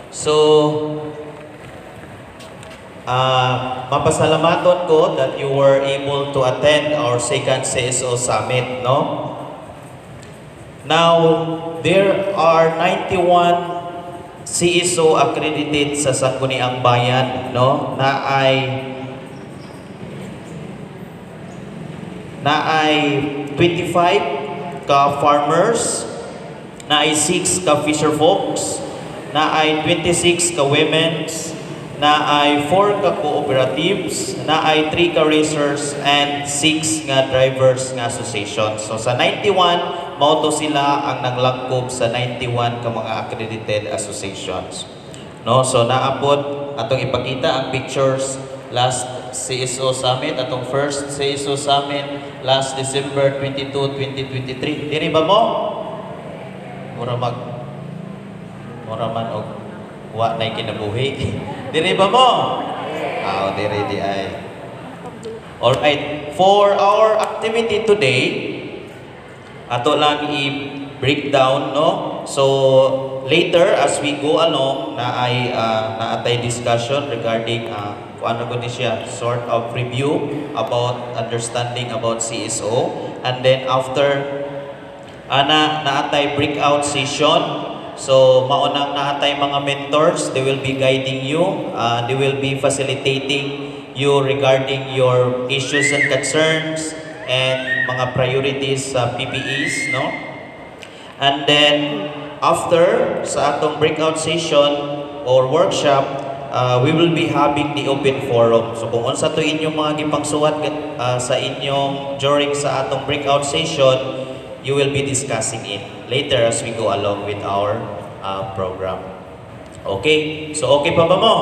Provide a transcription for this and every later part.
So, mapasalamaton ko that you were able to attend our second CSO Summit, no? Now, there are 91 CSO accredited sa Sangguniang Bayan, no? Na ay 25 ka farmers, na ay 6 ka fisher folks, na ay 26 ka women's, na ay 4 ka cooperatives, na ay 3 ka racers, and 6 nga drivers nga associations. So sa 91, mao to sila ang naglangkob sa 91 ka mga accredited associations. No, so naapod atong ipakita ang pictures last CSO Summit, atong first CSO Summit last December 22, 2023. Diri ba mo? Mura man og wa na kinabuhi. Diri ba mo? Diri di ay. Alright, for our activity today, ato lang i-breakdown, no? So, later, as we go along, naatay discussion regarding ano ko siya, sort of review about understanding about CSO. And then after, naatay breakout session. So, maunang naatay mga mentors. They will be guiding you. They will be facilitating you regarding your issues and concerns and mga priorities sa PPEs, no? And then, after sa atong breakout session or workshop, we will be having the open forum. So, kung unsa to inyong mga gipangsuwat sa inyong during sa atong breakout session, you will be discussing it later as we go along with our program. Okay? So, okay pa ba mo?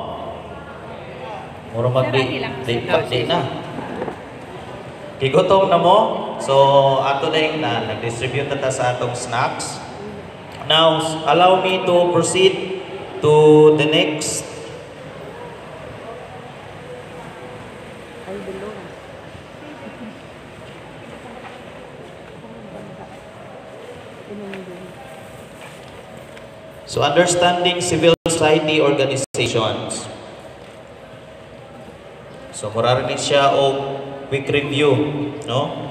Mura magdi na. Kigutom na mo? So, ato na nag-distribute na ta sa atong snacks. Now, allow me to proceed to the next. So, understanding civil society organizations. So, murarinig siya o quick review, no?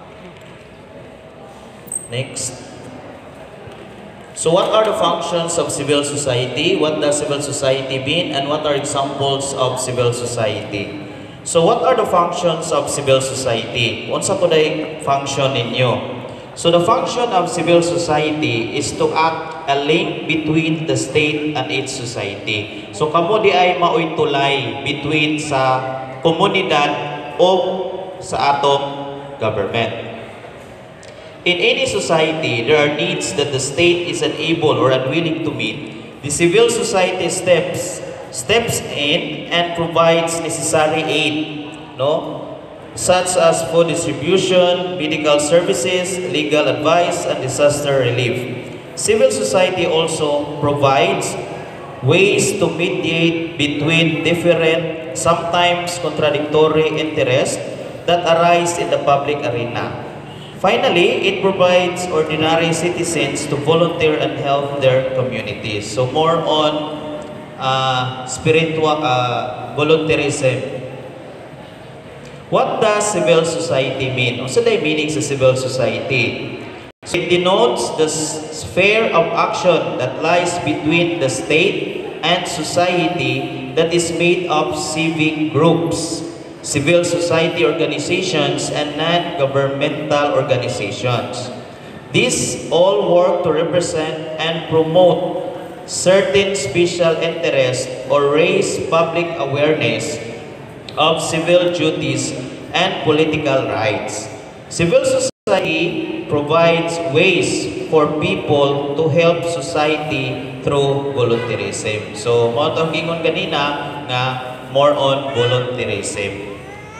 Next. So, what are the functions of civil society? What does civil society mean? And what are examples of civil society? So, what are the functions of civil society? Unsa ko day function ninyo? So, the function of civil society is to act a link between the state and its society. So, kamo di ay maoy tulay between sa komunidad o sa atong government. In any society, there are needs that the state is unable or unwilling to meet. The civil society steps in and provides necessary aid, no? Such as food distribution, medical services, legal advice, and disaster relief. Civil society also provides ways to mediate between different, sometimes contradictory interests that arise in the public arena. Finally, it provides ordinary citizens to volunteer and help their communities. So more on spiritual volunteerism. What does civil society mean? What's the meaning sa civil society? So it denotes the sphere of action that lies between the state and society that is made of civic groups, civil society organizations, and non-governmental organizations. These all work to represent and promote certain special interests or raise public awareness of civil duties and political rights. Civil society provides ways for people to help society through volunteerism. So, mo itong gingon kanina nga more on volunteerism.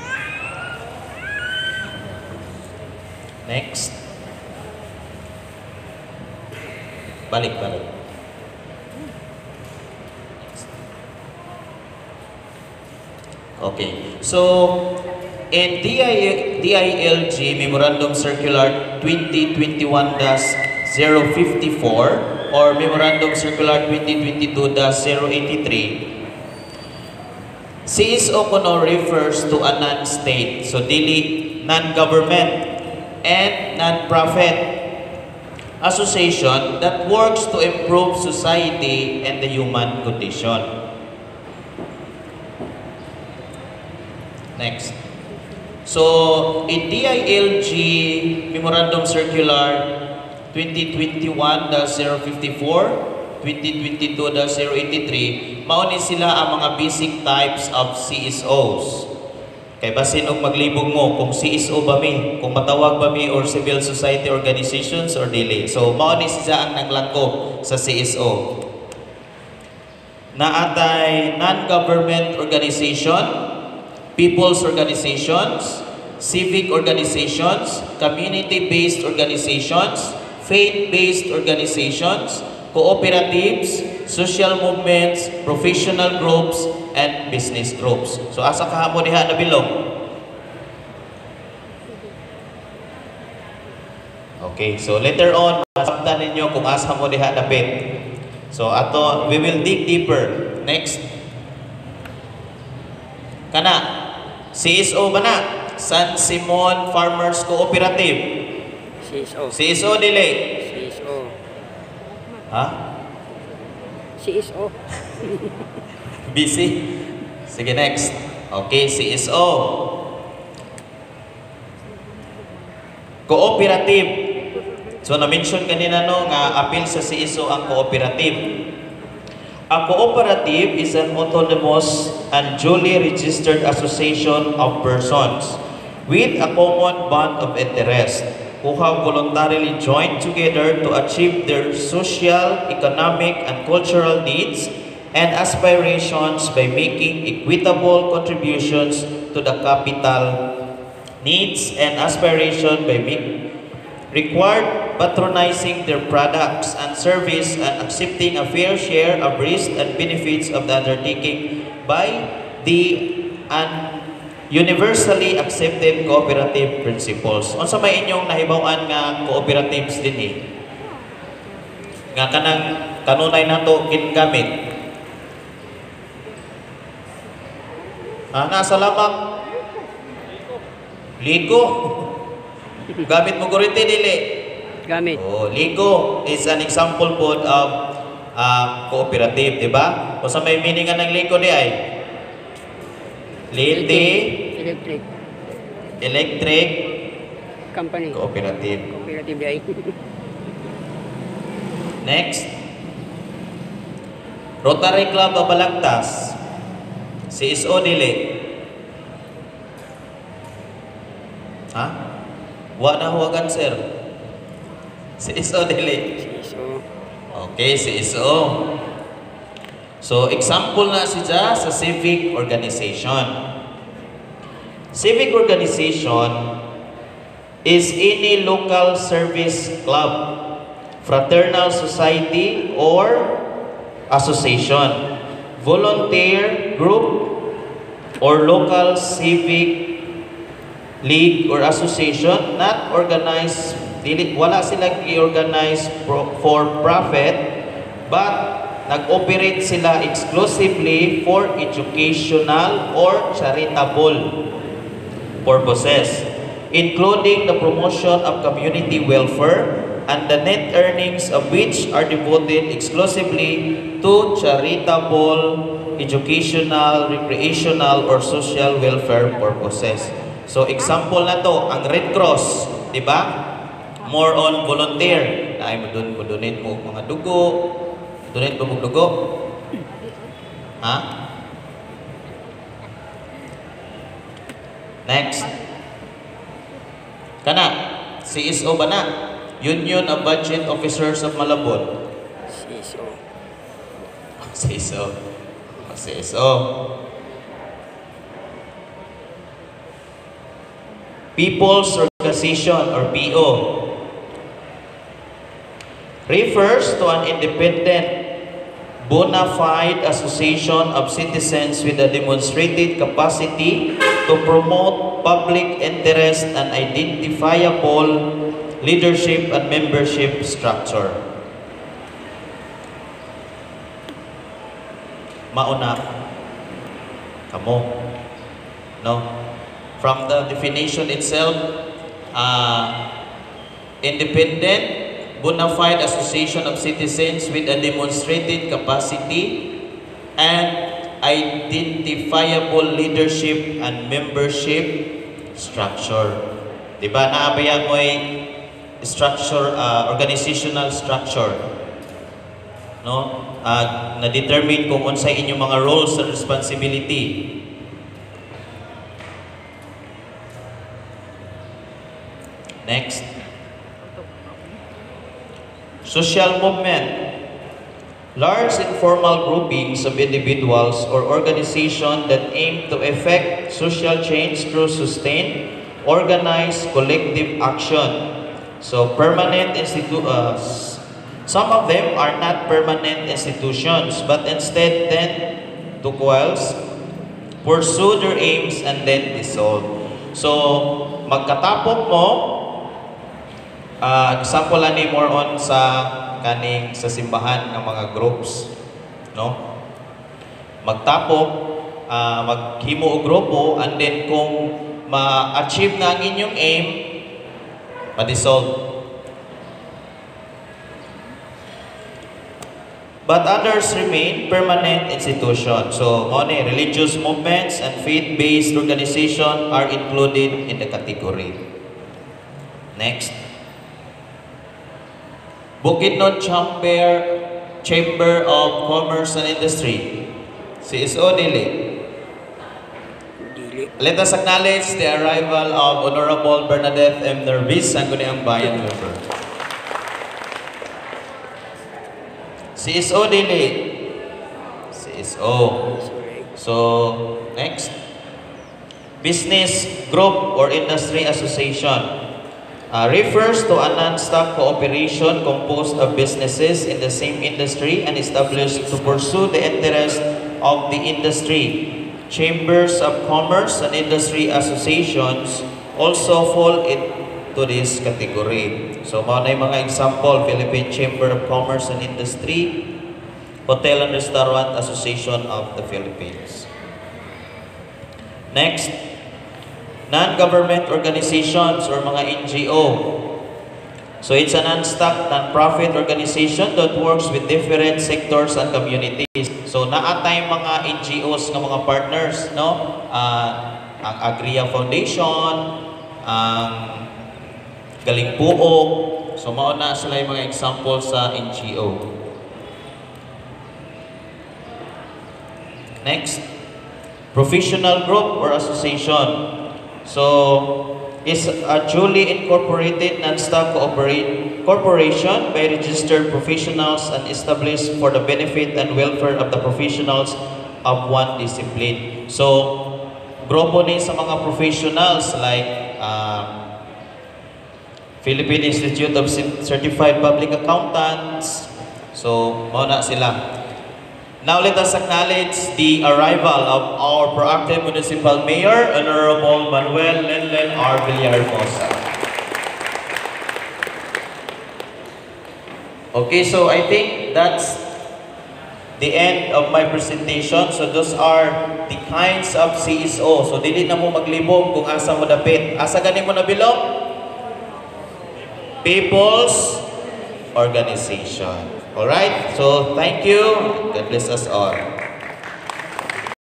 Next. Balik. Okay. So, in DILG Memorandum Circular 2021-054, or Memorandum Circular 2022-083, CSO kuno refers to a non-state, so dili non-government and non-profit association that works to improve society and the human condition. Next. So, in DILG Memorandum Circular 2021-054, 2022-083, mauni sila ang mga basic types of CSOs. Kay basin og maglibog mo kung CSO ba mi, kung matawag ba mi or civil society organizations or dili. So mauni siya ang naglangkob sa CSO. Naatay non-government organization, people's organizations, civic organizations, community-based organizations, faith-based organizations, cooperatives, social movements, professional groups, and business groups. So asa kahapon diha na bilog? Okay, so later on, masabtan ninyo kung asa mo diha dapit. So ato, we will dig deeper. Next. Kana, CSO ba na? San Simon Farmers Cooperative. CSO. CSO dili. CSO. Ha? CSO. Busy? Sige, next. Okay, CSO. Cooperative. So, na-mention kanina no, nga appeal sa CSO ang cooperative. A cooperative is an autonomous and duly registered association of persons with a common bond of interest who have voluntarily joined together to achieve their social, economic, and cultural needs and aspirations by making equitable contributions to the capital needs and aspiration by required patronizing their products and service and accepting a fair share of risk and benefits of the undertaking by the universally accepted cooperative principles. Unsa may inyong nahibaw-an nga cooperatives din eh? Nga kanang kanunay nato gingamit. Nasa lamang Ligo. Gamit mo kurite dili. Gamit. Oh, Ligo is an example po of cooperative, di ba? O sa may meaning ng Ligo di ay Electric. Electric Company. Cooperative. Cooperative ay. Next. Rotary Club of Balagtas. CSO dili. Ha? Wa na huwagan sir. CSO dili. CSO. Okay, CSO. So, example na siya sa civic organization. Civic organization is any local service club, fraternal society, or association, volunteer group, or local civic league or association not organized, wala silang i-organize for profit, but nag-operate sila exclusively for educational or charitable purposes, including the promotion of community welfare and the net earnings of which are devoted exclusively to charitable, educational, recreational, or social welfare purposes. So example na to, ang Red Cross, di ba? More on volunteer. Na ay mo-donate mo mga dugo, donate mo dugo. Ha? Next. Kana, CSO ba na? Union of Budget Officers of Malabon. CSO. CSO. CSO. People's Organization or PO refers to an independent, bona fide association of citizens with a demonstrated capacity to promote public interest and identifiable leadership and membership structure. mauna kamo. No? From the definition itself, independent, bona fide association of citizens with a demonstrated capacity and identifiable leadership and membership structure. Diba? Naabayan mo ay structure, organizational structure. No? Na-determine kung unsay inyong mga roles and responsibility. Next. Social movement. Large informal groupings of individuals or organizations that aim to effect social change through sustained, organized, collective action. So, some of them are not permanent institutions, but instead tend to coalesce, pursue their aims, and then dissolve. So, magkatapok mo, example ani more on sa kaning sa simbahan ng mga groups, no? Magtapok, maghimo og grupo, and then kung ma-achieve na ang inyong aim, ma-dissolve. But others remain permanent institutions. So, religious movements and faith-based organizations are included in the category. Next. Bukidnon Chamber of Commerce and Industry. CSO Dili. Let us acknowledge the arrival of Honorable Bernadette M. Nervis, Sangguniang Bayan member. CSO Dili. CSO. So, next. Business Group or Industry Association. Refers to a non-stock cooperation composed of businesses in the same industry and established to pursue the interest of the industry. Chambers of Commerce and Industry Associations also fall into this category. So, mga mga example, Philippine Chamber of Commerce and Industry, Hotel and Restaurant Association of the Philippines. Next. Non-government organizations or mga NGO. So it's a non-stock, non-profit organization that works with different sectors and communities. So naatay mga NGOs ng mga partners, no? Ang Agria Foundation, ang Galing Puok. So mauna sila yung mga example sa NGO. Next, professional group or association. So, is a duly incorporated non-stock corporation by registered professionals and established for the benefit and welfare of the professionals of one discipline. So, grupo ni sa mga professionals like Philippine Institute of Certified Public Accountants. So, mauna sila. Now let us acknowledge the arrival of our proactive municipal mayor, Honorable Manuel Lenlen R. Villarmosa. Okay, so I think that's the end of my presentation. So those are the kinds of CSO. So dili na mo maglibog kung asa mo dapit. Asa gani mo nabilog? People's Organization. Alright, so thank you. God bless us all.